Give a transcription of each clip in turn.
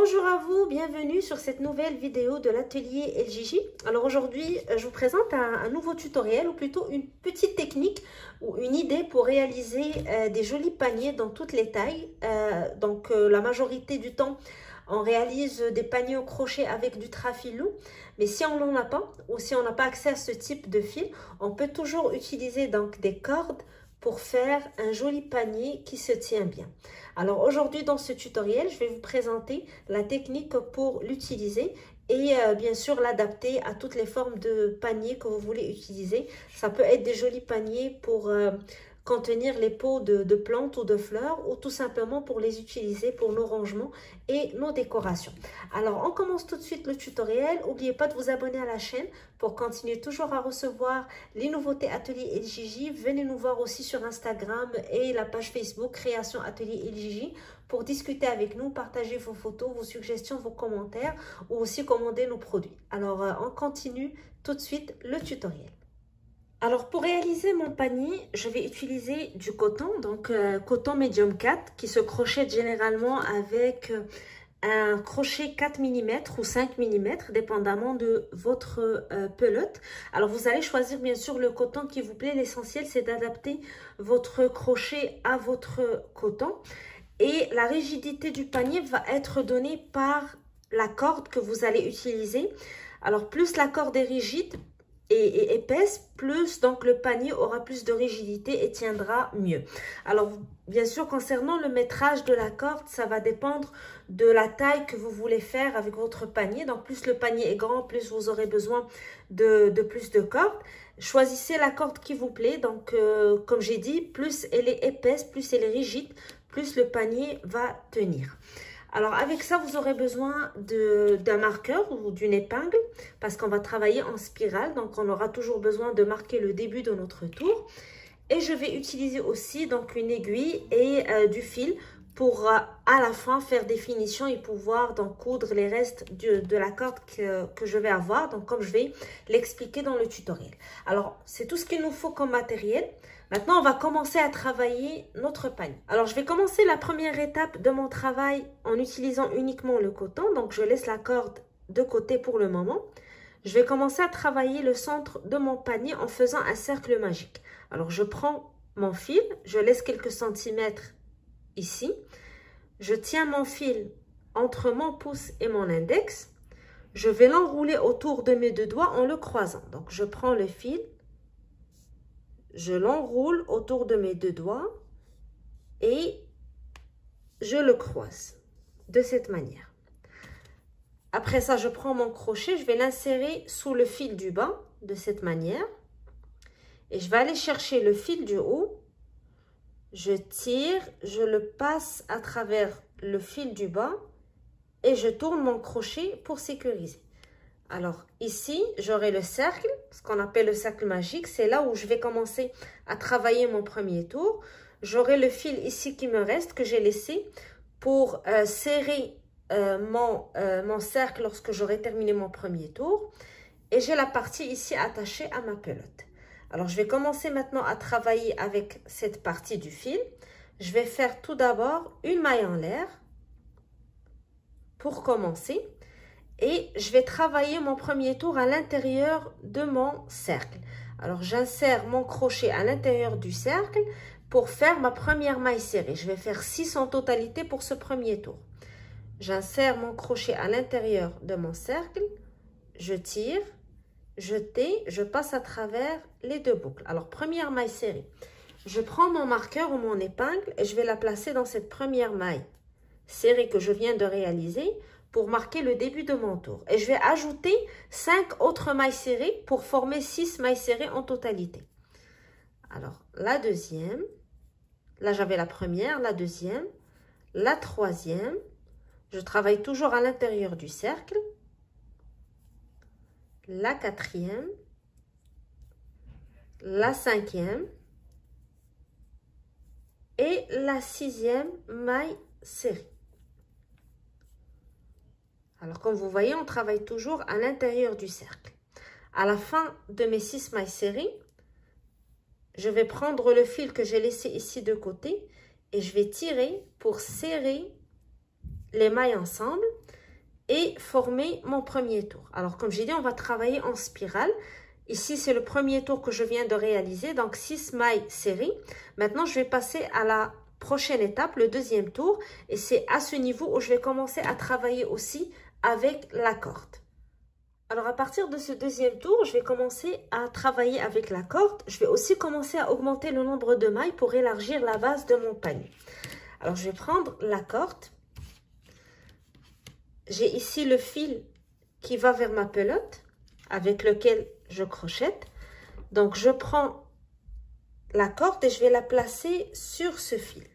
Bonjour à vous, bienvenue sur cette nouvelle vidéo de l'atelier LJJ. Alors aujourd'hui, je vous présente un nouveau tutoriel ou plutôt une petite technique ou une idée pour réaliser des jolis paniers dans toutes les tailles. La majorité du temps, on réalise des paniers au crochet avec du trafilou, mais si on n'en a pas ou si on n'a pas accès à ce type de fil, on peut toujours utiliser donc des cordes pour faire un joli panier qui se tient bien. Alors aujourd'hui dans ce tutoriel, je vais vous présenter la technique pour l'utiliser et bien sûr l'adapter à toutes les formes de paniers que vous voulez utiliser. Ça peut être des jolis paniers pour contenir les pots de plantes ou de fleurs ou tout simplement pour les utiliser pour nos rangements et nos décorations. Alors on commence tout de suite le tutoriel. N'oubliez pas de vous abonner à la chaîne pour continuer toujours à recevoir les nouveautés Atelier LJJ. Venez nous voir aussi sur Instagram et la page Facebook Création Atelier LJJ pour discuter avec nous, partager vos photos, vos suggestions, vos commentaires ou aussi commander nos produits. Alors on continue tout de suite le tutoriel. Alors pour réaliser mon panier, je vais utiliser du coton, donc coton medium 4 qui se crochette généralement avec un crochet 4 mm ou 5 mm dépendamment de votre pelote. Alors vous allez choisir bien sûr le coton qui vous plaît, l'essentiel c'est d'adapter votre crochet à votre coton et la rigidité du panier va être donnée par la corde que vous allez utiliser. Alors plus la corde est rigide et épaisse, plus donc le panier aura plus de rigidité et tiendra mieux. Alors bien sûr concernant le métrage de la corde, ça va dépendre de la taille que vous voulez faire avec votre panier. Donc plus le panier est grand, plus vous aurez besoin de plus de cordes. Choisissez la corde qui vous plaît. Donc comme j'ai dit, plus elle est épaisse, plus elle est rigide, plus le panier va tenir. Alors avec ça, vous aurez besoin d'un marqueur ou d'une épingle parce qu'on va travailler en spirale. Donc on aura toujours besoin de marquer le début de notre tour. Et je vais utiliser aussi donc une aiguille et du fil pour à la fin faire des finitions et pouvoir donc coudre les restes de la corde que je vais avoir. Donc comme je vais l'expliquer dans le tutoriel. Alors c'est tout ce qu'il nous faut comme matériel. Maintenant, on va commencer à travailler notre panier. Alors, je vais commencer la première étape de mon travail en utilisant uniquement le coton. Donc, je laisse la corde de côté pour le moment. Je vais commencer à travailler le centre de mon panier en faisant un cercle magique. Alors, je prends mon fil, je laisse quelques centimètres ici. Je tiens mon fil entre mon pouce et mon index. Je vais l'enrouler autour de mes deux doigts en le croisant. Donc, je prends le fil. Je l'enroule autour de mes deux doigts et je le croise de cette manière. Après ça, je prends mon crochet, je vais l'insérer sous le fil du bas de cette manière. Et je vais aller chercher le fil du haut. Je tire, je le passe à travers le fil du bas et je tourne mon crochet pour sécuriser. Alors ici, j'aurai le cercle, ce qu'on appelle le cercle magique. C'est là où je vais commencer à travailler mon premier tour. J'aurai le fil ici qui me reste, que j'ai laissé pour serrer mon cercle lorsque j'aurai terminé mon premier tour. Et j'ai la partie ici attachée à ma pelote. Alors je vais commencer maintenant à travailler avec cette partie du fil. Je vais faire tout d'abord une maille en l'air pour commencer. Et je vais travailler mon premier tour à l'intérieur de mon cercle. Alors, j'insère mon crochet à l'intérieur du cercle pour faire ma première maille serrée. Je vais faire 6 en totalité pour ce premier tour. J'insère mon crochet à l'intérieur de mon cercle. Je tire, je tais, je passe à travers les deux boucles. Alors, première maille serrée. Je prends mon marqueur ou mon épingle et je vais la placer dans cette première maille serrée que je viens de réaliser pour marquer le début de mon tour. Et je vais ajouter 5 autres mailles serrées pour former 6 mailles serrées en totalité. Alors, la deuxième, là j'avais la première, la deuxième, la troisième, je travaille toujours à l'intérieur du cercle, la quatrième, la cinquième et la sixième maille serrée. Alors, comme vous voyez, on travaille toujours à l'intérieur du cercle. À la fin de mes 6 mailles serrées, je vais prendre le fil que j'ai laissé ici de côté et je vais tirer pour serrer les mailles ensemble et former mon premier tour. Alors, comme j'ai dit, on va travailler en spirale. Ici, c'est le premier tour que je viens de réaliser, donc 6 mailles serrées. Maintenant, je vais passer à la prochaine étape, le deuxième tour. Et c'est à ce niveau où je vais commencer à travailler aussi avec la corde. Alors, à partir de ce deuxième tour, je vais commencer à travailler avec la corde. Je vais aussi commencer à augmenter le nombre de mailles pour élargir la base de mon panier. Alors, je vais prendre la corde. J'ai ici le fil qui va vers ma pelote avec lequel je crochette. Donc, je prends la corde et je vais la placer sur ce fil.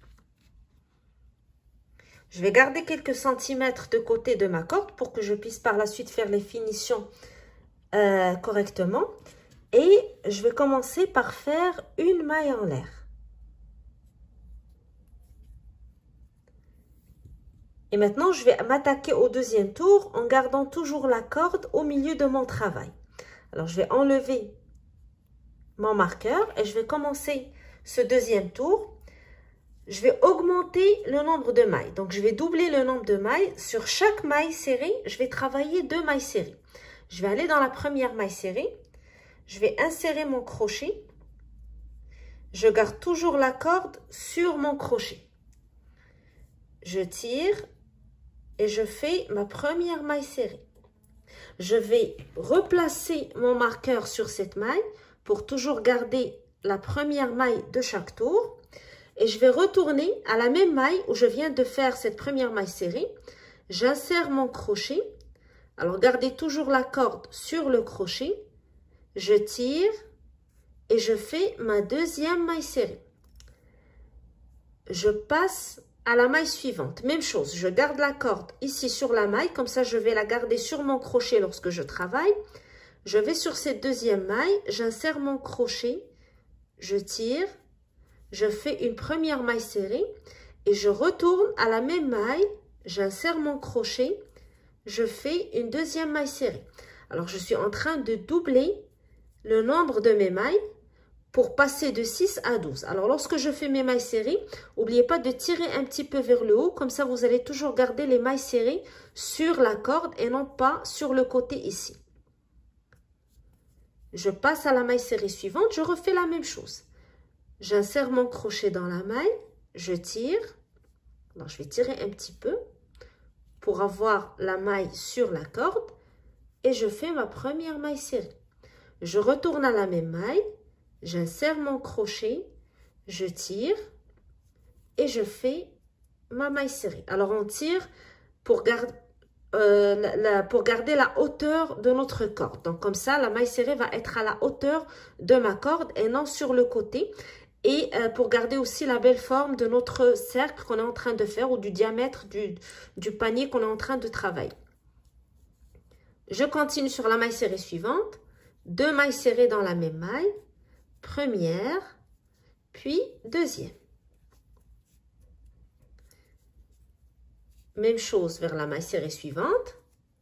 Je vais garder quelques centimètres de côté de ma corde pour que je puisse par la suite faire les finitions correctement. Et je vais commencer par faire une maille en l'air. Et maintenant, je vais m'attaquer au deuxième tour en gardant toujours la corde au milieu de mon travail. Alors, je vais enlever mon marqueur et je vais commencer ce deuxième tour. Je vais augmenter le nombre de mailles. Donc, je vais doubler le nombre de mailles. Sur chaque maille serrée, je vais travailler 2 mailles serrées. Je vais aller dans la première maille serrée. Je vais insérer mon crochet. Je garde toujours la corde sur mon crochet. Je tire et je fais ma première maille serrée. Je vais replacer mon marqueur sur cette maille pour toujours garder la première maille de chaque tour. Et je vais retourner à la même maille où je viens de faire cette première maille serrée. J'insère mon crochet. Alors, gardez toujours la corde sur le crochet. Je tire et je fais ma deuxième maille serrée. Je passe à la maille suivante. Même chose, je garde la corde ici sur la maille. Comme ça, je vais la garder sur mon crochet lorsque je travaille. Je vais sur cette deuxième maille. J'insère mon crochet. Je tire. Je fais une première maille serrée et je retourne à la même maille, j'insère mon crochet, je fais une deuxième maille serrée. Alors, je suis en train de doubler le nombre de mes mailles pour passer de 6 à 12. Alors, lorsque je fais mes mailles serrées, n'oubliez pas de tirer un petit peu vers le haut, comme ça, vous allez toujours garder les mailles serrées sur la corde et non pas sur le côté ici. Je passe à la maille serrée suivante, je refais la même chose. J'insère mon crochet dans la maille, je tire. Alors, je vais tirer un petit peu pour avoir la maille sur la corde et je fais ma première maille serrée. Je retourne à la même maille, j'insère mon crochet, je tire et je fais ma maille serrée. Alors, on tire pour garder la hauteur de notre corde. Donc, comme ça, la maille serrée va être à la hauteur de ma corde et non sur le côté. Et pour garder aussi la belle forme de notre cercle qu'on est en train de faire ou du diamètre du panier qu'on est en train de travailler. Je continue sur la maille serrée suivante. 2 mailles serrées dans la même maille. Première, puis deuxième. Même chose vers la maille serrée suivante.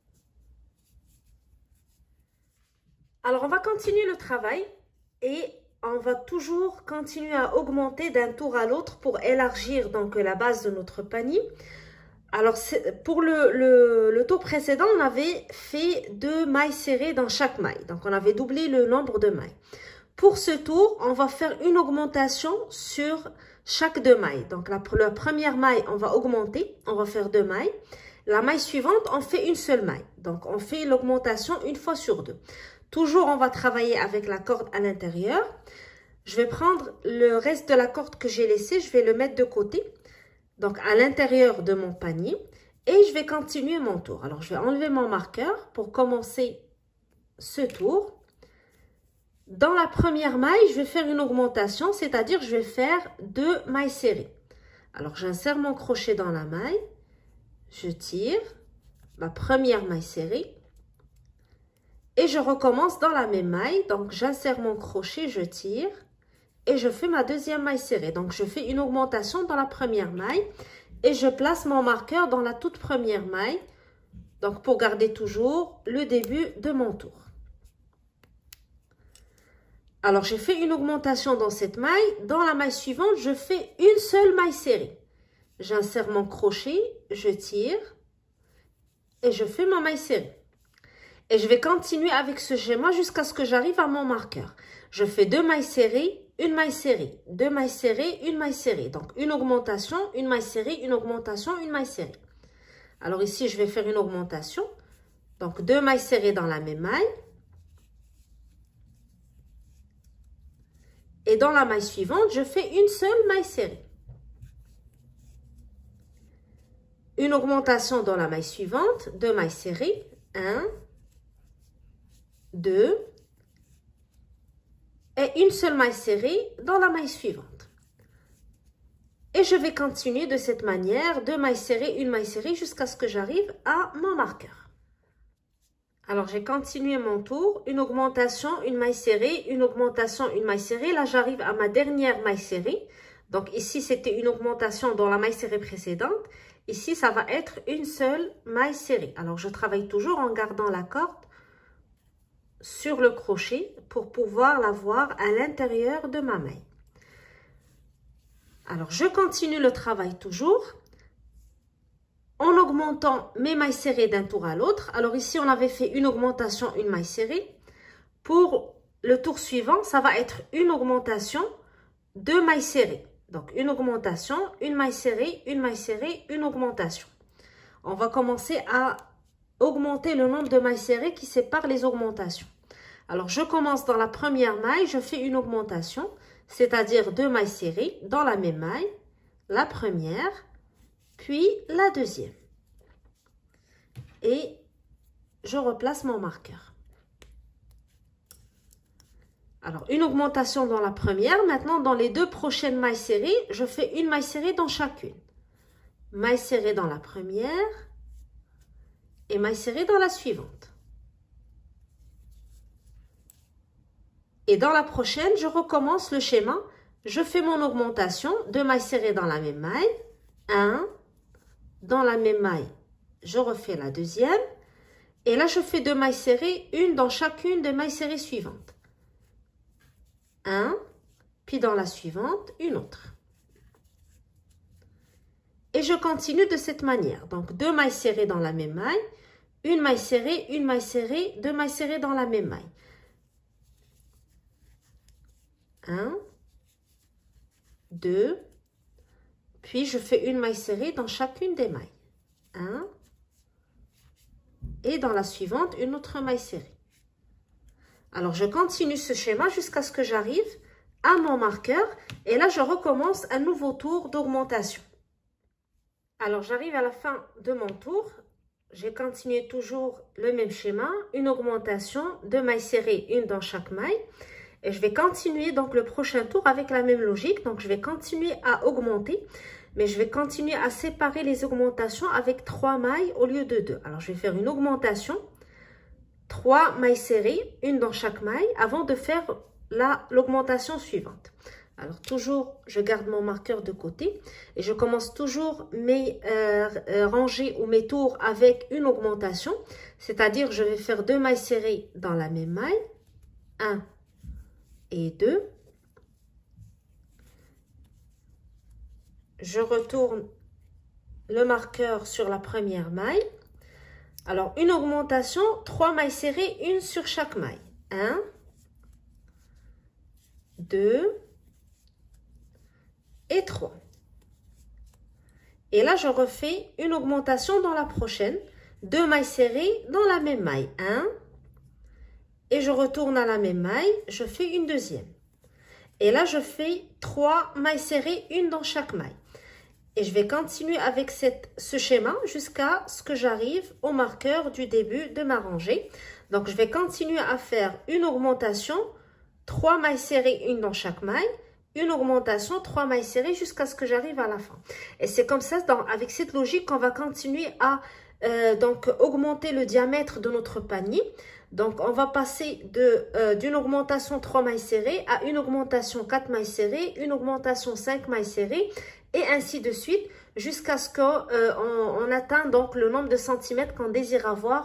Alors, on va continuer le travail et on va toujours continuer à augmenter d'un tour à l'autre pour élargir donc la base de notre panier. Alors, pour le tour précédent, on avait fait 2 mailles serrées dans chaque maille. Donc, on avait doublé le nombre de mailles. Pour ce tour, on va faire une augmentation sur chaque 2 mailles. Donc, la première maille, on va augmenter. On va faire 2 mailles. La maille suivante, on fait une seule maille. Donc, on fait l'augmentation une fois sur 2. Toujours, on va travailler avec la corde à l'intérieur. Je vais prendre le reste de la corde que j'ai laissé, je vais le mettre de côté, donc à l'intérieur de mon panier. Et je vais continuer mon tour. Alors, je vais enlever mon marqueur pour commencer ce tour. Dans la première maille, je vais faire une augmentation, c'est-à-dire je vais faire 2 mailles serrées. Alors, j'insère mon crochet dans la maille, je tire, ma première maille serrée. Et je recommence dans la même maille. Donc, j'insère mon crochet, je tire et je fais ma deuxième maille serrée. Donc, je fais une augmentation dans la première maille et je place mon marqueur dans la toute première maille. Donc, pour garder toujours le début de mon tour. Alors, j'ai fait une augmentation dans cette maille. Dans la maille suivante, je fais une seule maille serrée. J'insère mon crochet, je tire et je fais ma maille serrée. Et je vais continuer avec ce schéma jusqu'à ce que j'arrive à mon marqueur. Je fais 2 mailles serrées, une maille serrée, 2 mailles serrées, une maille serrée. Donc une augmentation, une maille serrée, une augmentation, une maille serrée. Alors ici, je vais faire une augmentation. Donc 2 mailles serrées dans la même maille. Et dans la maille suivante, je fais une seule maille serrée. Une augmentation dans la maille suivante, 2 mailles serrées, 1, 2, et une seule maille serrée dans la maille suivante. Et je vais continuer de cette manière, 2 mailles serrées, une maille serrée, jusqu'à ce que j'arrive à mon marqueur. Alors, j'ai continué mon tour, une augmentation, une maille serrée, une augmentation, une maille serrée. Là, j'arrive à ma dernière maille serrée. Donc, ici, c'était une augmentation dans la maille serrée précédente. Ici, ça va être une seule maille serrée. Alors, je travaille toujours en gardant la corde sur le crochet pour pouvoir la voir à l'intérieur de ma maille. Alors, je continue le travail toujours en augmentant mes mailles serrées d'un tour à l'autre. Alors ici, on avait fait une augmentation, une maille serrée. Pour le tour suivant, ça va être une augmentation, 2 mailles serrées. Donc, une augmentation, une maille serrée, une maille serrée, une augmentation. On va commencer à augmenter le nombre de mailles serrées qui séparent les augmentations. Alors, je commence dans la première maille, je fais une augmentation, c'est-à-dire 2 mailles serrées dans la même maille, la première, puis la deuxième. Et je replace mon marqueur. Alors, une augmentation dans la première. Maintenant, dans les 2 prochaines mailles serrées, je fais une maille serrée dans chacune. Maille serrée dans la première et maille serrée dans la suivante. Et dans la prochaine, je recommence le schéma. Je fais mon augmentation, 2 mailles serrées dans la même maille, 1, dans la même maille, je refais la deuxième. Et là, je fais 2 mailles serrées, une dans chacune des mailles serrées suivantes. 1, puis dans la suivante, une autre. Et je continue de cette manière. Donc, 2 mailles serrées dans la même maille, une maille serrée, une maille serrée, 2 mailles serrées dans la même maille. 1, 2, puis je fais une maille serrée dans chacune des mailles. 1, et dans la suivante, une autre maille serrée. Alors, je continue ce schéma jusqu'à ce que j'arrive à mon marqueur. Et là, je recommence un nouveau tour d'augmentation. Alors, j'arrive à la fin de mon tour. J'ai continué toujours le même schéma. Une augmentation, 2 mailles serrées, une dans chaque maille. Et je vais continuer donc le prochain tour avec la même logique. Donc, je vais continuer à augmenter. Mais je vais continuer à séparer les augmentations avec 3 mailles au lieu de 2. Alors, je vais faire une augmentation, 3 mailles serrées, une dans chaque maille, avant de faire l'augmentation suivante. Alors, toujours, je garde mon marqueur de côté et je commence toujours mes rangées ou mes tours avec une augmentation. C'est-à-dire, je vais faire 2 mailles serrées dans la même maille, 1 et 2. Je retourne le marqueur sur la première maille. Alors, une augmentation, 3 mailles serrées, une sur chaque maille. 1, 2 et 3. Et là, je refais une augmentation dans la prochaine. 2 mailles serrées dans la même maille. 1. Et je retourne à la même maille. Je fais une deuxième. Et là, je fais 3 mailles serrées, une dans chaque maille. Et je vais continuer avec ce schéma jusqu'à ce que j'arrive au marqueur du début de ma rangée. Donc, je vais continuer à faire une augmentation, 3 mailles serrées, une dans chaque maille, une augmentation, 3 mailles serrées jusqu'à ce que j'arrive à la fin. Et c'est comme ça, avec cette logique, qu'on va continuer à donc augmenter le diamètre de notre panier. Donc, on va passer d'une augmentation 3 mailles serrées à une augmentation 4 mailles serrées, une augmentation 5 mailles serrées, et ainsi de suite, jusqu'à ce qu'on atteigne donc le nombre de centimètres qu'on désire avoir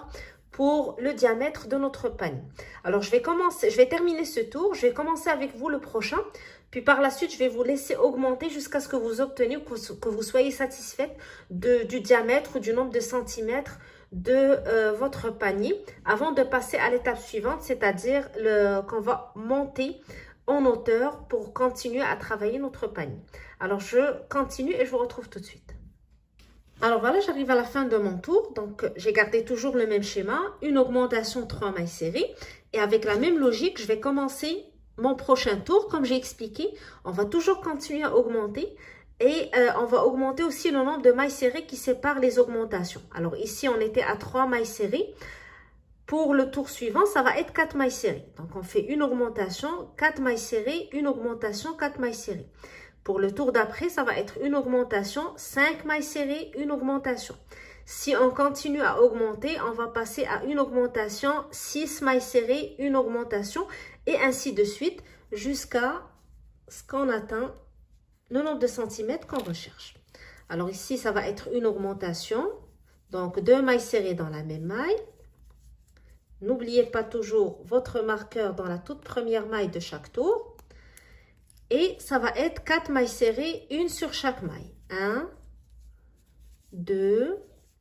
pour le diamètre de notre panier. Alors, je vais terminer ce tour. Je vais commencer avec vous le prochain. Puis par la suite, je vais vous laisser augmenter jusqu'à ce que vous obteniez, que vous soyez satisfaite du diamètre ou du nombre de centimètres de votre panier avant de passer à l'étape suivante, c'est-à-dire qu'on va monter en hauteur pour continuer à travailler notre panier. Alors, je continue et je vous retrouve tout de suite. Alors voilà, j'arrive à la fin de mon tour. Donc, j'ai gardé toujours le même schéma, une augmentation 3 mailles serrées. Et avec la même logique, je vais commencer mon prochain tour. Comme j'ai expliqué, on va toujours continuer à augmenter. Et on va augmenter aussi le nombre de mailles serrées qui séparent les augmentations. Alors ici, on était à 3 mailles serrées. Pour le tour suivant, ça va être 4 mailles serrées. Donc, on fait une augmentation, 4 mailles serrées, une augmentation, 4 mailles serrées. Pour le tour d'après, ça va être une augmentation, 5 mailles serrées, une augmentation. Si on continue à augmenter, on va passer à une augmentation, 6 mailles serrées, une augmentation et ainsi de suite jusqu'à ce qu'on atteint le nombre de centimètres qu'on recherche. Alors ici, ça va être une augmentation, donc 2 mailles serrées dans la même maille. N'oubliez pas toujours votre marqueur dans la toute première maille de chaque tour. Et ça va être 4 mailles serrées, une sur chaque maille. 1, 2,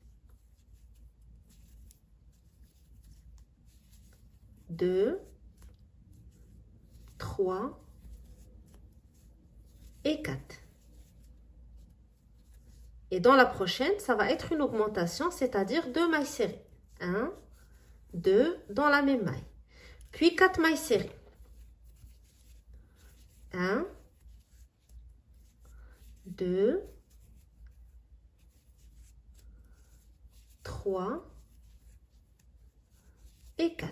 2, 3 et 4. Et dans la prochaine, ça va être une augmentation, c'est-à-dire 2 mailles serrées. 1, 2 dans la même maille. Puis 4 mailles serrées. 1, 2, 3 et 4.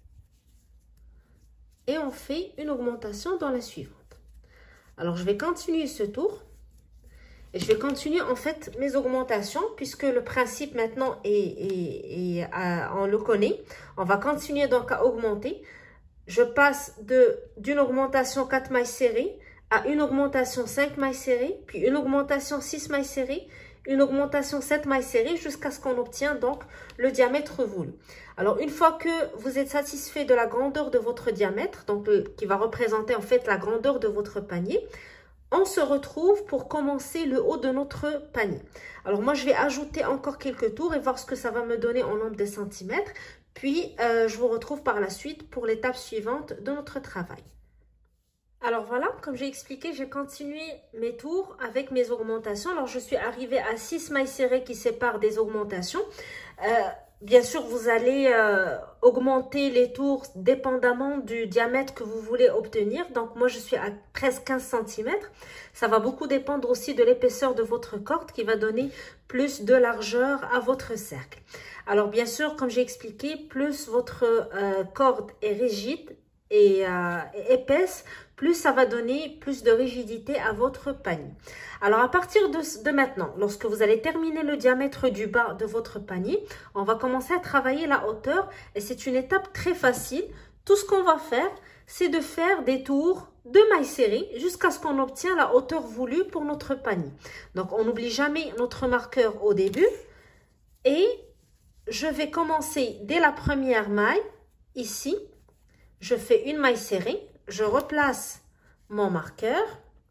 Et on fait une augmentation dans la suivante. Alors, je vais continuer ce tour. Et je vais continuer en fait mes augmentations puisque le principe maintenant on le connaît. On va continuer donc à augmenter. Je passe d'une augmentation 4 mailles serrées à une augmentation 5 mailles serrées, puis une augmentation 6 mailles serrées, une augmentation 7 mailles serrées jusqu'à ce qu'on obtient donc le diamètre voulu. Alors, une fois que vous êtes satisfait de la grandeur de votre diamètre, donc qui va représenter en fait la grandeur de votre panier, on se retrouve pour commencer le haut de notre panier. Alors, moi, je vais ajouter encore quelques tours et voir ce que ça va me donner en nombre de centimètres. Puis, je vous retrouve par la suite pour l'étape suivante de notre travail. Alors voilà, comme j'ai expliqué, j'ai continué mes tours avec mes augmentations. Alors, je suis arrivée à 6 mailles serrées qui séparent des augmentations. Bien sûr, vous allez augmenter les tours dépendamment du diamètre que vous voulez obtenir. Donc, moi, je suis à presque 15 cm. Ça va beaucoup dépendre aussi de l'épaisseur de votre corde qui va donner plus de largeur à votre cercle. Alors, bien sûr, comme j'ai expliqué, plus votre corde est rigide et épaisse, plus ça va donner plus de rigidité à votre panier. Alors, à partir de maintenant, lorsque vous allez terminer le diamètre du bas de votre panier, on va commencer à travailler la hauteur et c'est une étape très facile. Tout ce qu'on va faire, c'est de faire des tours de mailles serrées jusqu'à ce qu'on obtient la hauteur voulue pour notre panier. Donc, on n'oublie jamais notre marqueur au début et je vais commencer dès la première maille, ici, je fais une maille serrée, je replace mon marqueur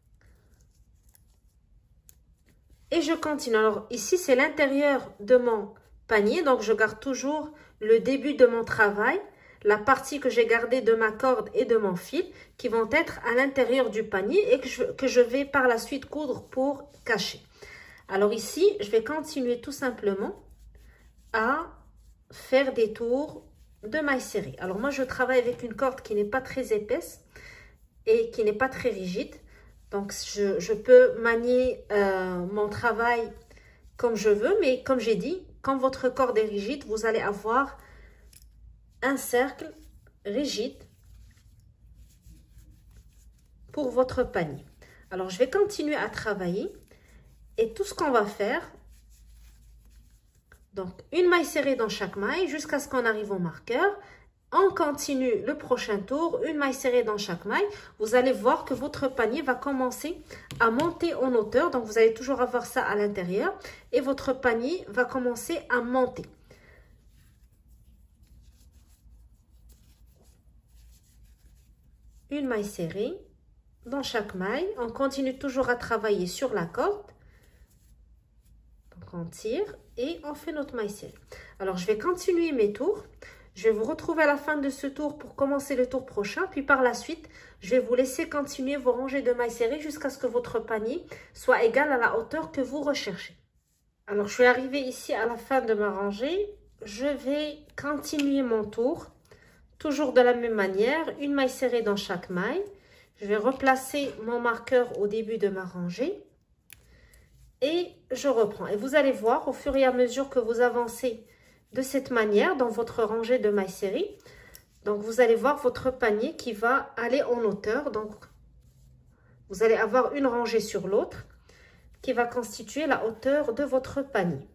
et je continue. Alors ici, c'est l'intérieur de mon panier, donc je garde toujours le début de mon travail, la partie que j'ai gardée de ma corde et de mon fil qui vont être à l'intérieur du panier et que je vais par la suite coudre pour cacher. Alors ici, je vais continuer tout simplement à faire des tours de mailles serrées. Alors moi, je travaille avec une corde qui n'est pas très épaisse et qui n'est pas très rigide. Donc, je peux manier mon travail comme je veux. Mais comme j'ai dit, quand votre corde est rigide, vous allez avoir un cercle rigide pour votre panier. Alors, je vais continuer à travailler. Et tout ce qu'on va faire, donc une maille serrée dans chaque maille jusqu'à ce qu'on arrive au marqueur. On continue le prochain tour, une maille serrée dans chaque maille. Vous allez voir que votre panier va commencer à monter en hauteur. Donc, vous allez toujours avoir ça à l'intérieur. Et votre panier va commencer à monter. une maille serrée dans chaque maille. On continue toujours à travailler sur la corde. Donc on tire et on fait notre maille serrée. Alors je vais continuer mes tours. Je vais vous retrouver à la fin de ce tour pour commencer le tour prochain. Puis par la suite, je vais vous laisser continuer vos rangées de mailles serrées jusqu'à ce que votre panier soit égal à la hauteur que vous recherchez. Alors je suis arrivée ici à la fin de ma rangée. Je vais continuer mon tour. Toujours de la même manière, une maille serrée dans chaque maille. Je vais replacer mon marqueur au début de ma rangée. Et je reprends. Et vous allez voir, au fur et à mesure que vous avancez de cette manière dans votre rangée de mailles serrées, donc vous allez voir votre panier qui va aller en hauteur. Donc vous allez avoir une rangée sur l'autre qui va constituer la hauteur de votre panier.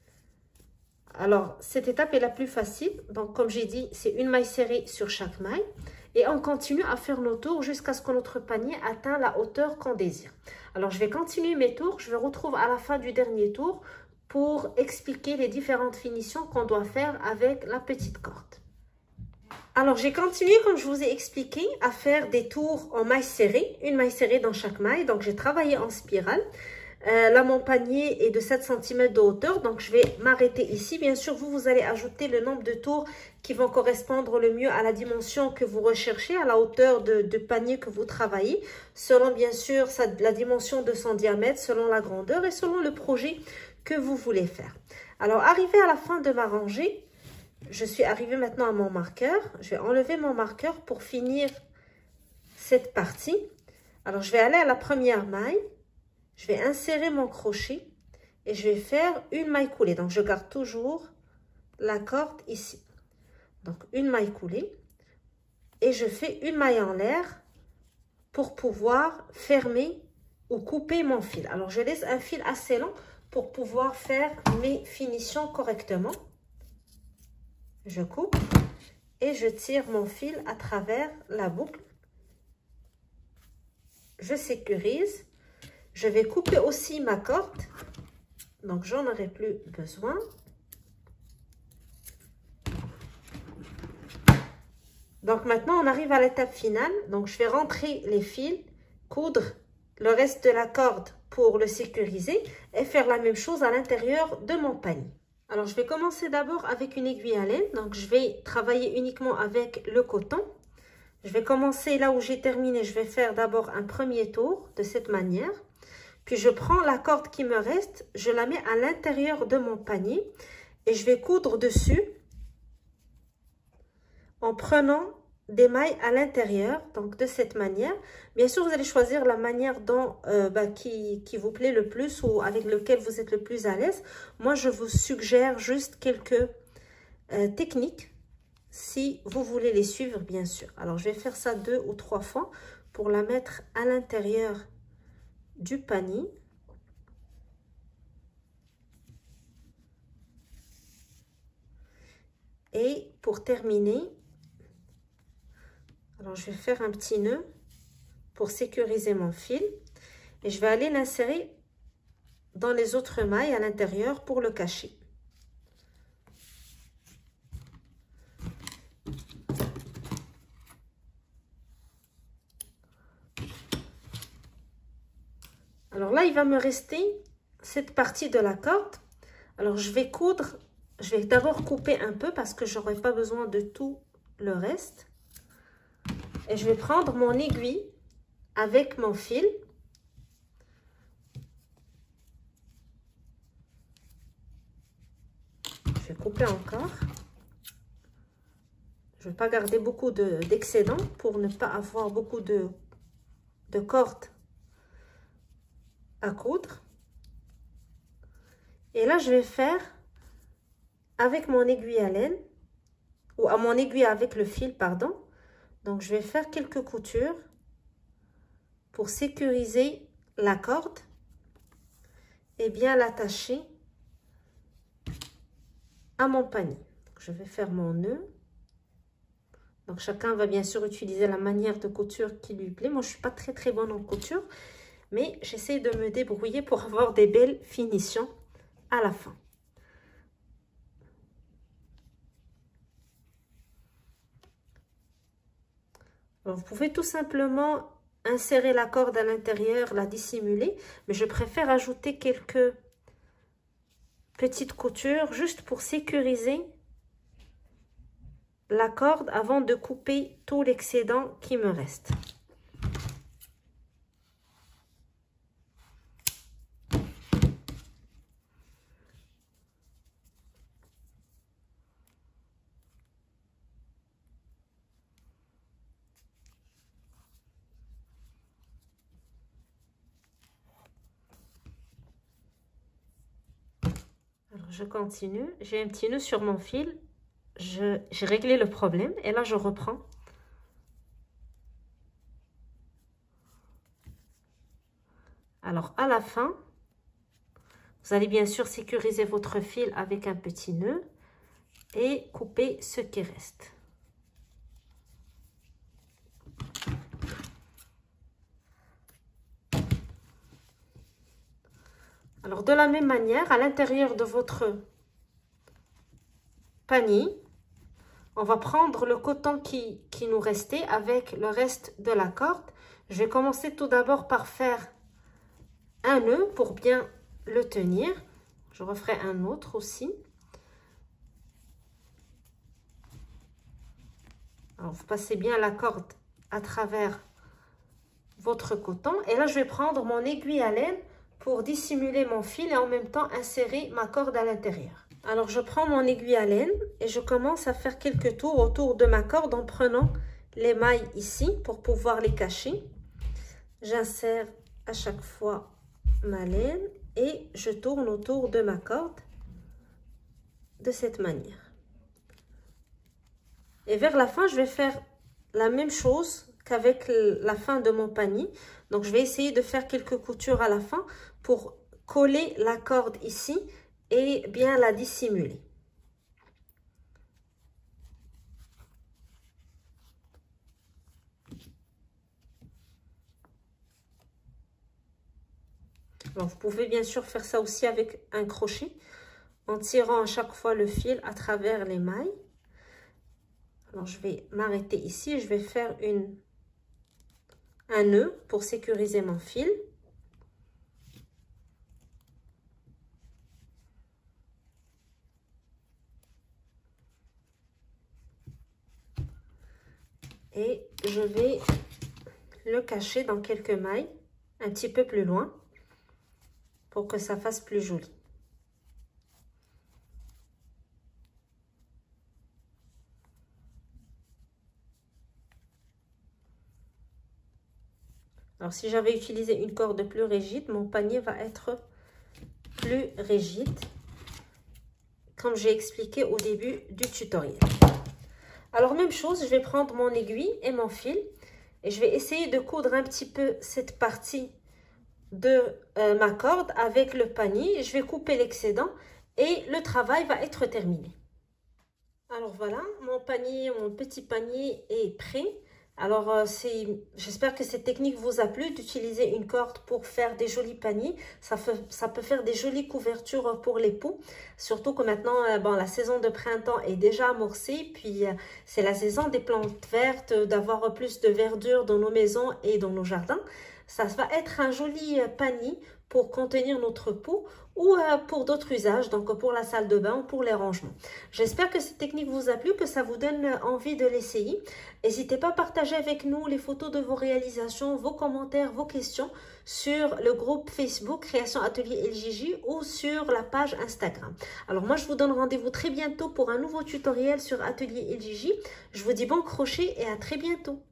Alors cette étape est la plus facile. Donc comme j'ai dit, c'est une maille serrée sur chaque maille. Et on continue à faire nos tours jusqu'à ce que notre panier atteigne la hauteur qu'on désire. Alors je vais continuer mes tours. Je vous retrouve à la fin du dernier tour pour expliquer les différentes finitions qu'on doit faire avec la petite corde. Alors j'ai continué, comme je vous ai expliqué, à faire des tours en maille serrée, une maille serrée dans chaque maille. Donc j'ai travaillé en spirale. Là mon panier est de 7 cm de hauteur, donc je vais m'arrêter ici. Bien sûr, vous allez ajouter le nombre de tours qui vont correspondre le mieux à la dimension que vous recherchez, à la hauteur de panier que vous travaillez, selon bien sûr la dimension de son diamètre, selon la grandeur et selon le projet que vous voulez faire. Alors arrivé à la fin de ma rangée, je suis arrivée maintenant à mon marqueur. Je vais enlever mon marqueur pour finir cette partie. Alors je vais aller à la première maille. Je vais insérer mon crochet et je vais faire une maille coulée. Donc, je garde toujours la corde ici. Donc, une maille coulée et je fais une maille en l'air pour pouvoir fermer ou couper mon fil. Alors, je laisse un fil assez long pour pouvoir faire mes finitions correctement. Je coupe et je tire mon fil à travers la boucle. Je sécurise. Je vais couper aussi ma corde, donc j'en aurai plus besoin. Donc maintenant, on arrive à l'étape finale. Donc je vais rentrer les fils, coudre le reste de la corde pour le sécuriser et faire la même chose à l'intérieur de mon panier. Alors je vais commencer d'abord avec une aiguille à laine. Donc je vais travailler uniquement avec le coton. Je vais commencer là où j'ai terminé. Je vais faire d'abord un premier tour de cette manière. Puis je prends la corde qui me reste, je la mets à l'intérieur de mon panier et je vais coudre dessus en prenant des mailles à l'intérieur, donc de cette manière. Bien sûr, vous allez choisir la manière dont, qui vous plaît le plus ou avec lequel vous êtes le plus à l'aise. Moi, je vous suggère juste quelques techniques si vous voulez les suivre, bien sûr. Alors, je vais faire ça 2 ou 3 fois pour la mettre à l'intérieur du panier. Et pour terminer, alors je vais faire un petit nœud pour sécuriser mon fil et je vais aller l'insérer dans les autres mailles à l'intérieur pour le cacher. Alors là, il va me rester cette partie de la corde. Alors je vais coudre, je vais d'abord couper un peu parce que j'aurai pas besoin de tout le reste. Et je vais prendre mon aiguille avec mon fil. Je vais couper encore. Je ne vais pas garder beaucoup d'excédent pour ne pas avoir beaucoup de cordes à coudre. Et là, je vais faire avec mon aiguille à laine, ou à mon aiguille avec le fil, pardon. Donc, je vais faire quelques coutures pour sécuriser la corde et bien l'attacher à mon panier. Donc, je vais faire mon nœud. Donc, chacun va bien sûr utiliser la manière de couture qui lui plaît. Moi, je ne suis pas très bonne en couture, mais j'essaie de me débrouiller pour avoir des belles finitions à la fin. Alors, vous pouvez tout simplement insérer la corde à l'intérieur, la dissimuler, mais je préfère ajouter quelques petites coutures juste pour sécuriser la corde avant de couper tout l'excédent qui me reste. Alors, je continue. J'ai un petit nœud sur mon fil. J'ai réglé le problème et là, je reprends. Alors, à la fin, vous allez bien sûr sécuriser votre fil avec un petit nœud et couper ce qui reste. Alors, de la même manière, à l'intérieur de votre panier, on va prendre le coton qui nous restait avec le reste de la corde. Je vais commencer tout d'abord par faire un nœud pour bien le tenir. Je referai un autre aussi. Alors, vous passez bien la corde à travers votre coton. Et là, je vais prendre mon aiguille à laine pour dissimuler mon fil et en même temps insérer ma corde à l'intérieur. Alors, je prends mon aiguille à laine et je commence à faire quelques tours autour de ma corde en prenant les mailles ici pour pouvoir les cacher. J'insère à chaque fois ma laine et je tourne autour de ma corde de cette manière. Et vers la fin, je vais faire la même chose qu'avec la fin de mon panier. Donc, je vais essayer de faire quelques coutures à la fin pour coller la corde ici et bien la dissimuler. Alors, vous pouvez bien sûr faire ça aussi avec un crochet en tirant à chaque fois le fil à travers les mailles. Alors, je vais m'arrêter ici. Je vais faire un nœud pour sécuriser mon fil. Et je vais le cacher dans quelques mailles, un petit peu plus loin, pour que ça fasse plus joli. Alors, si j'avais utilisé une corde plus rigide, mon panier va être plus rigide, comme j'ai expliqué au début du tutoriel. Alors, même chose, je vais prendre mon aiguille et mon fil et je vais essayer de coudre un petit peu cette partie de ma corde avec le panier. Je vais couper l'excédent et le travail va être terminé. Alors voilà, mon petit panier est prêt. Alors, j'espère que cette technique vous a plu d'utiliser une corde pour faire des jolis paniers. Ça peut faire des jolies couvertures pour les pots. Surtout que maintenant, la saison de printemps est déjà amorcée. Puis, c'est la saison des plantes vertes, d'avoir plus de verdure dans nos maisons et dans nos jardins. Ça va être un joli panier pour contenir notre pot ou pour d'autres usages, donc pour la salle de bain ou pour les rangements. J'espère que cette technique vous a plu, que ça vous donne envie de l'essayer. N'hésitez pas à partager avec nous les photos de vos réalisations, vos commentaires, vos questions sur le groupe Facebook Création Atelier LJJ ou sur la page Instagram. Alors moi, je vous donne rendez-vous très bientôt pour un nouveau tutoriel sur Atelier LJJ. Je vous dis bon crochet et à très bientôt.